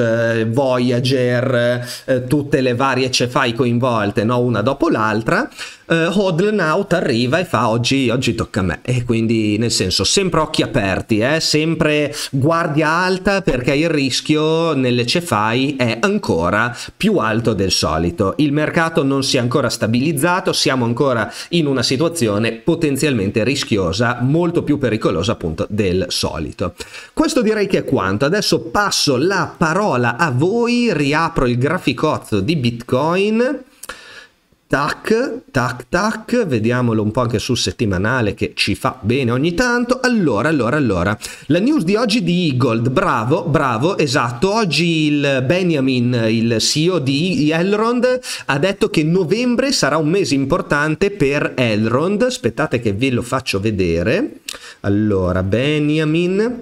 Voyager, tutte le varie CeFi coinvolte, no, una dopo l'altra, Hodlnaut arriva e fa oggi tocca a me, e quindi nel senso sempre occhi aperti, sempre guardia alta, perché il rischio nelle CeFi è ancora più alto del solito, il mercato non si è ancora stabilizzato, siamo ancora in una situazione potenzialmente rischiosa, molto più pericolosa appunto del solito. Questo direi che è quanto. Adesso passo la parola a voi, riapro il graficozzo di Bitcoin. tac, vediamolo un po' anche sul settimanale che ci fa bene ogni tanto. Allora, la news di oggi di Eagold, bravo, esatto, oggi il Benjamin, il CEO di Elrond, ha detto che novembre sarà un mese importante per Elrond, aspettate che ve lo faccio vedere. Allora, Benjamin,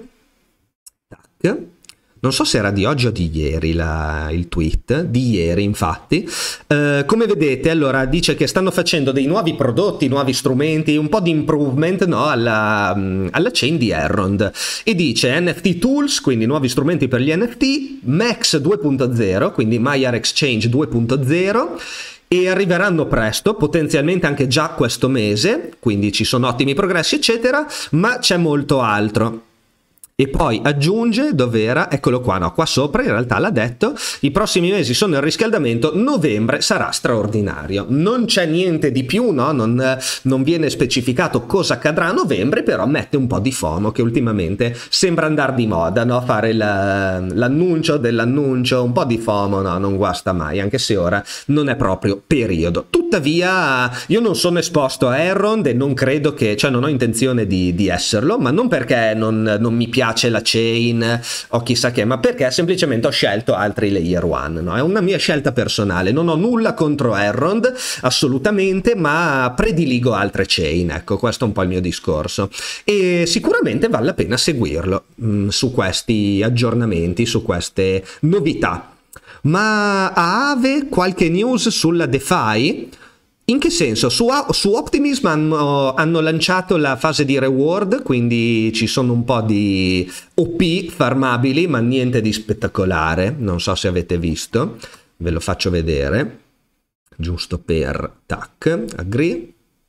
tac. Non so se era di oggi o di ieri il tweet, di ieri infatti. Come vedete, allora dice che stanno facendo dei nuovi prodotti, nuovi strumenti, un po' di improvement, no, alla chain di Elrond. E dice NFT Tools, quindi nuovi strumenti per gli NFT, Max 2.0, quindi Maiar Exchange 2.0, e arriveranno presto, potenzialmente anche già questo mese, quindi ci sono ottimi progressi eccetera, ma c'è molto altro. E poi aggiunge, dov'era? Eccolo qua, no, qua sopra in realtà l'ha detto, i prossimi mesi sono il riscaldamento, novembre sarà straordinario. Non c'è niente di più, no? Non viene specificato cosa accadrà a novembre, però mette un po' di FOMO che ultimamente sembra andare di moda, no? Fare l'annuncio dell'annuncio, un po' di FOMO, no? Non guasta mai, anche se ora non è proprio periodo. Tuttavia io non sono esposto a Elrond e non credo che, cioè non ho intenzione di esserlo, ma non perché non mi piace la chain o chissà che, ma perché semplicemente ho scelto altri layer one, no? È una mia scelta personale, non ho nulla contro Elrond assolutamente, ma prediligo altre chain, ecco, questo è un po' il mio discorso e sicuramente vale la pena seguirlo su questi aggiornamenti, su queste novità. Ma a Aave qualche news sulla DeFi? In che senso? Su Optimism hanno lanciato la fase di reward, quindi ci sono un po' di OP farmabili, ma niente di spettacolare. Non so se avete visto, ve lo faccio vedere, giusto per tac, agree.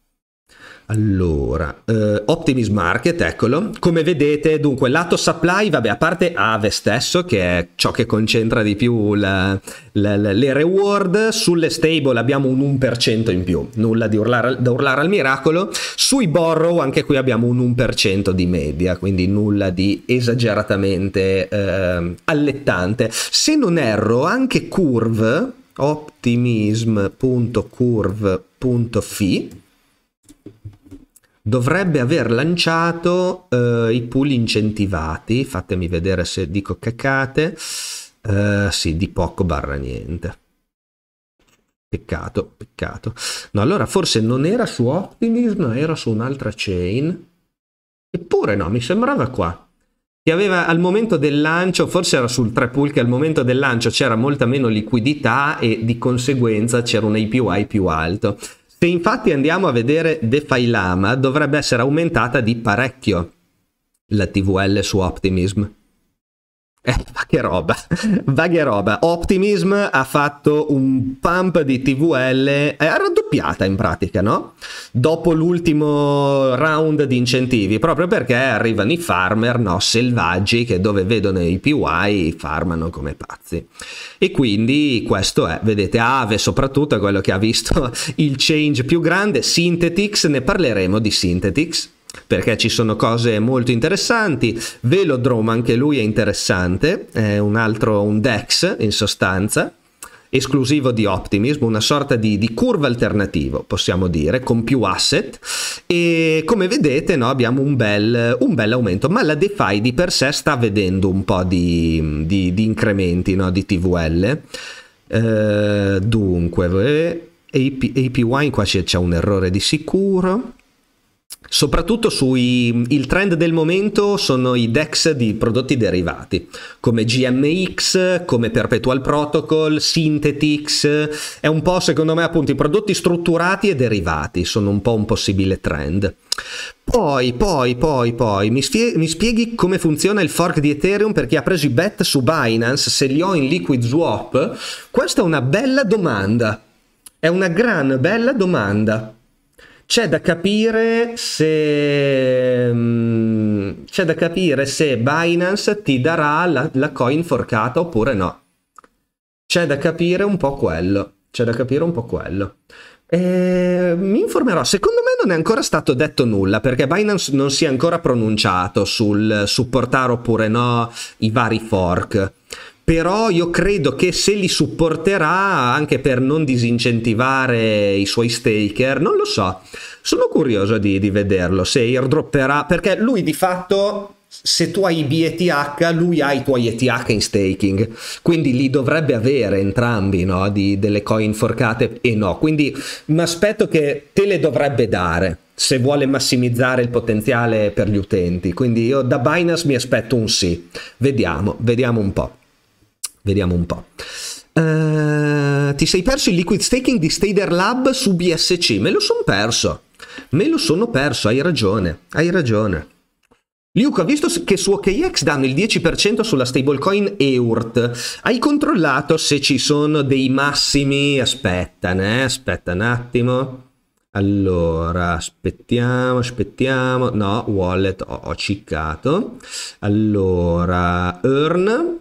Allora, Optimism Market, eccolo. Come vedete, dunque, lato supply, vabbè, a parte Aave stesso, che è ciò che concentra di più le reward, sulle stable abbiamo un 1% in più, nulla da urlare al miracolo. Sui borrow, anche qui abbiamo un 1% di media, quindi nulla di esageratamente allettante. Se non erro, anche Curve, optimism.curve.fi, dovrebbe aver lanciato i pool incentivati, fatemi vedere se dico cacate, sì, di poco barra niente. Peccato. No, allora forse non era su Optimism, ma era su un'altra chain. Eppure no, mi sembrava qua. Che aveva al momento del lancio, forse era sul 3 pool, che al momento del lancio c'era molta meno liquidità e di conseguenza c'era un APY più alto. Se infatti andiamo a vedere DeFi Lama, dovrebbe essere aumentata di parecchio la TVL su Optimism. Va che roba. Optimism ha fatto un pump di TVL, è raddoppiata in pratica, no? Dopo l'ultimo round di incentivi, proprio perché arrivano i farmer, no, selvaggi, che dove vedono i PY farmano come pazzi. E quindi questo è, vedete, Aave soprattutto è quello che ha visto il change più grande. Synthetix, ne parleremo di Synthetix, perché ci sono cose molto interessanti. Velodrome, anche lui è interessante, è un DEX in sostanza, esclusivo di Optimism, una sorta di curva alternativo, possiamo dire, con più asset, e come vedete, no, abbiamo un bel aumento, ma la DeFi di per sé sta vedendo un po' di incrementi, no, di TVL. Dunque, APY, qua c'è un errore di sicuro. Soprattutto il trend del momento sono i DEX di prodotti derivati come GMX, come Perpetual Protocol, Synthetix. È un po', secondo me, appunto i prodotti strutturati e derivati sono un po' un possibile trend. Poi mi spieghi come funziona il fork di Ethereum per chi ha preso i bet su Binance, se li ho in Liquid Swap? Questa è una bella domanda, è una gran bella domanda. C'è da capire se Binance ti darà la coin forcata oppure no. C'è da capire un po' quello. Mi informerò. Secondo me non è ancora stato detto nulla, perché Binance non si è ancora pronunciato sul supportare oppure no i vari fork. però io credo che se li supporterà anche per non disincentivare i suoi staker, non lo so, sono curioso di vederlo, se airdropperà, perché lui di fatto, se tu hai BETH, lui ha i tuoi ETH in staking, quindi li dovrebbe avere entrambi, no? Delle coin forcate, e no, quindi mi aspetto che te le dovrebbe dare se vuole massimizzare il potenziale per gli utenti, quindi io da Binance mi aspetto un sì, vediamo un po'. Vediamo un po'. Ti sei perso il liquid staking di Stader Lab su BSC? Me lo sono perso, hai ragione. Luke, ho visto che su OKX danno il 10% sulla stablecoin EURT. Hai controllato se ci sono dei massimi? Aspetta un attimo. Allora, aspettiamo. No, wallet ho ciccato. Allora, earn.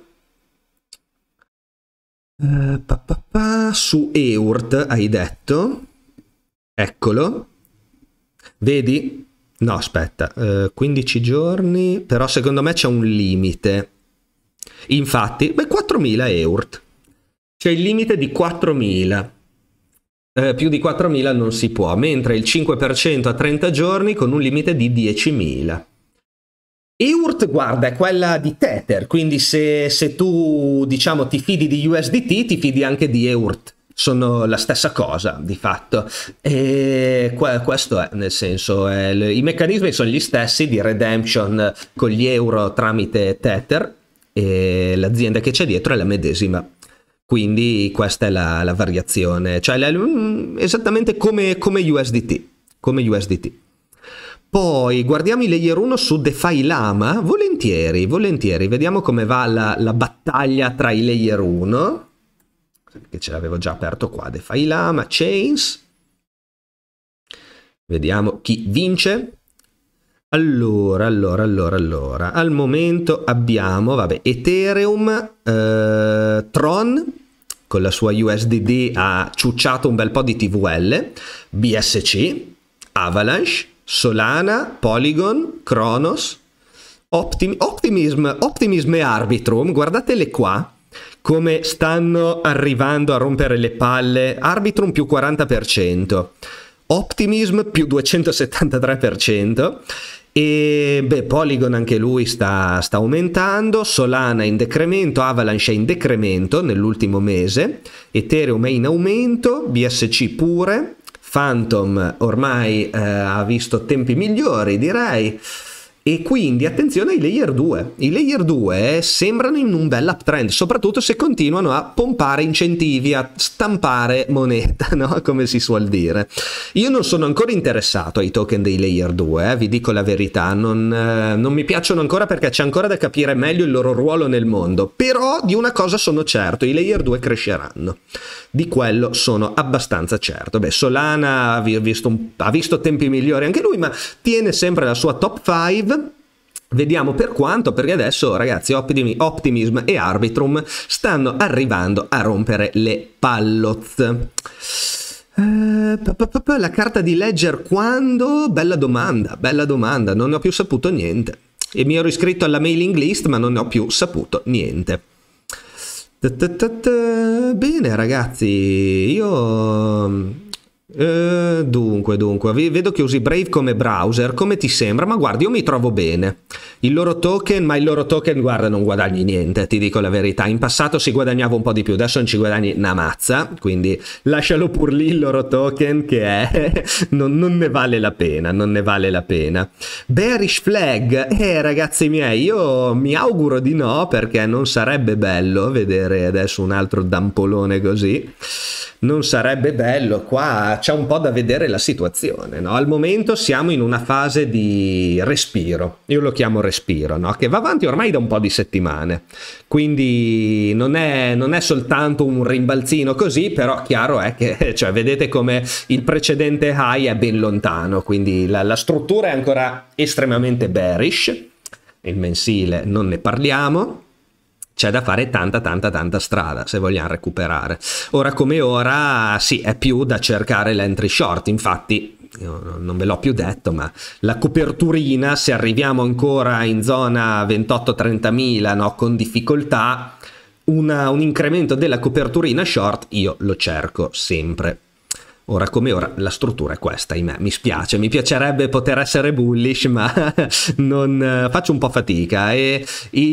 Su EURT hai detto, eccolo, vedi? No, aspetta, 15 giorni, però secondo me c'è un limite. Infatti, 4.000 EURT, c'è il limite di 4.000, più di 4.000 non si può, mentre il 5% a 30 giorni con un limite di 10.000. EURT, guarda, è quella di Tether, quindi se tu, diciamo, ti fidi di USDT, ti fidi anche di EURT. Sono la stessa cosa, di fatto. E questo è, nel senso, i meccanismi sono gli stessi di redemption con gli euro tramite Tether, e l'azienda che c'è dietro è la medesima. Quindi questa è la variazione, cioè esattamente come USDT. Poi guardiamo i layer 1 su DeFi Lama, volentieri, vediamo come va la battaglia tra i layer 1, che ce l'avevo già aperto qua, DeFi Lama, Chains, vediamo chi vince. Allora, al momento abbiamo, vabbè, Ethereum, Tron, con la sua USDD ha ciucciato un bel po' di TVL, BSC, Avalanche, Solana, Polygon, Cronos, Optimism e Arbitrum, guardatele qua come stanno arrivando a rompere le palle. Arbitrum più 40%, Optimism più 273%, e Polygon anche lui sta aumentando, Solana in decremento, Avalanche è in decremento nell'ultimo mese, Ethereum è in aumento, BSC pure, Phantom ormai ha visto tempi migliori, direi. E quindi attenzione ai layer 2. I layer 2 sembrano in un bel uptrend, soprattutto se continuano a pompare incentivi, a stampare moneta, no? Come si suol dire. Io non sono ancora interessato ai token dei layer 2, vi dico la verità, non mi piacciono ancora perché c'è ancora da capire meglio il loro ruolo nel mondo, però di una cosa sono certo, i layer 2 cresceranno. Di quello sono abbastanza certo. Solana ha visto tempi migliori anche lui, ma tiene sempre la sua top 5. Vediamo per quanto, perché adesso, ragazzi, Optimism e Arbitrum stanno arrivando a rompere le pallozze. La carta di Ledger quando? Bella domanda, non ne ho più saputo niente. E mi ero iscritto alla mailing list, ma non ne ho più saputo niente. Bene ragazzi, io dunque vedo che usi Brave come browser, come ti sembra? Ma guardi, io mi trovo bene. Il loro token, guarda, non guadagni niente, ti dico la verità. In passato si guadagnava un po' di più, adesso non ci guadagni una mazza, quindi lascialo pur lì il loro token, che è non ne vale la pena, Bearish flag, ragazzi miei, io mi auguro di no, perché non sarebbe bello vedere adesso un altro dampolone così. Non sarebbe bello, qua c'è un po' da vedere la situazione, no? Al momento siamo in una fase di respiro, io lo chiamo respiro, no? Che va avanti ormai da un po' di settimane, quindi non è soltanto un rimbalzino così, però chiaro è che, cioè, vedete come il precedente high è ben lontano, quindi la struttura è ancora estremamente bearish, il mensile non ne parliamo. C'è da fare tanta strada se vogliamo recuperare. Ora come ora, sì, è più da cercare l'entry short. Infatti, io non ve l'ho più detto, ma la coperturina, se arriviamo ancora in zona 28-30 mila, no, con difficoltà, un incremento della coperturina short, io lo cerco sempre. Ora come ora la struttura è questa, ahimè, mi spiace, mi piacerebbe poter essere bullish, ma non faccio un po' fatica. E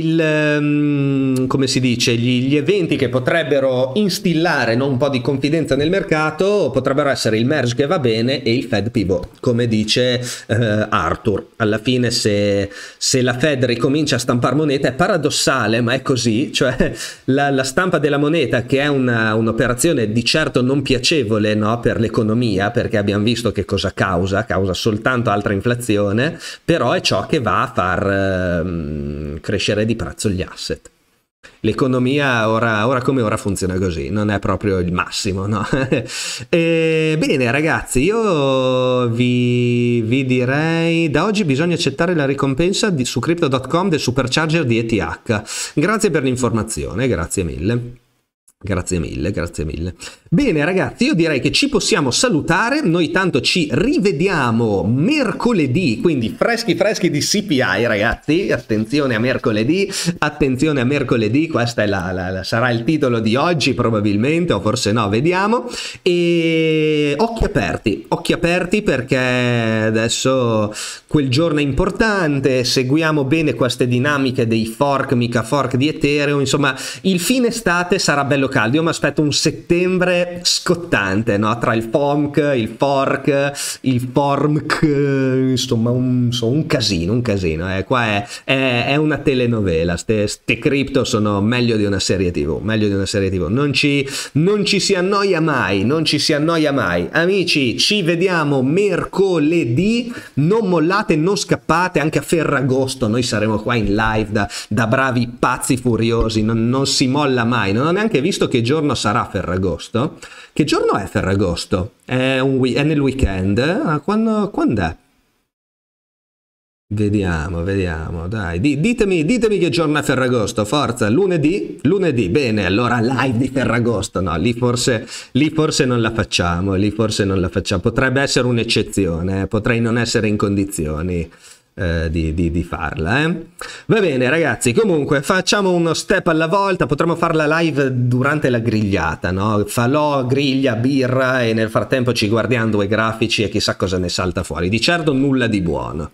come si dice, gli eventi che potrebbero instillare, no, un po' di confidenza nel mercato potrebbero essere il merge che va bene e il Fed pivot, come dice Arthur. Alla fine se la Fed ricomincia a stampare moneta, è paradossale ma è così, cioè la stampa della moneta, che è un'operazione di certo non piacevole, no, per l'economia, perché abbiamo visto che cosa causa soltanto altra inflazione, però è ciò che va a far crescere di prezzo gli asset. L'economia ora come ora funziona così, non è proprio il massimo, no? Bene ragazzi, io vi direi, da oggi bisogna accettare la ricompensa su Crypto.com del supercharger di ETH. Grazie per l'informazione, grazie mille. Grazie mille, grazie mille. Bene ragazzi, io direi che ci possiamo salutare, noi tanto ci rivediamo mercoledì, quindi freschi di CPI ragazzi, attenzione a mercoledì, questa è sarà il titolo di oggi probabilmente, o forse no, vediamo, e occhi aperti perché adesso quel giorno è importante, seguiamo bene queste dinamiche dei fork, mica fork di Ethereum, insomma il fine estate sarà bello caldo, io mi aspetto un settembre scottante, no? Tra il FOMC, il fork, il FORMC, insomma un casino, qua è una telenovela, ste cripto sono meglio di una serie TV, non ci si annoia mai, amici, ci vediamo mercoledì, non mollate, non scappate, anche a Ferragosto noi saremo qua in live da bravi pazzi furiosi, non si molla mai, non ho neanche visto che giorno sarà Ferragosto. Che giorno è Ferragosto? È nel weekend? Quando è? Vediamo, dai, ditemi che giorno è Ferragosto, forza, lunedì, bene, allora live di Ferragosto, no, lì forse non la facciamo, potrebbe essere un'eccezione, potrei non essere in condizioni di farla, Va bene ragazzi, comunque facciamo uno step alla volta, potremmo farla live durante la grigliata, no? Falò, griglia, birra e nel frattempo ci guardiamo due grafici e chissà cosa ne salta fuori, di certo nulla di buono.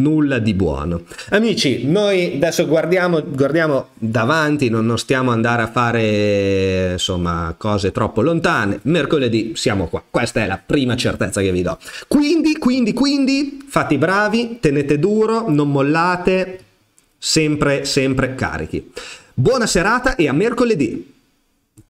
Amici, noi adesso guardiamo davanti, non stiamo andare a fare insomma cose troppo lontane, mercoledì siamo qua, questa è la prima certezza che vi do, quindi fate i bravi, tenete duro, non mollate, sempre carichi. Buona serata e a mercoledì.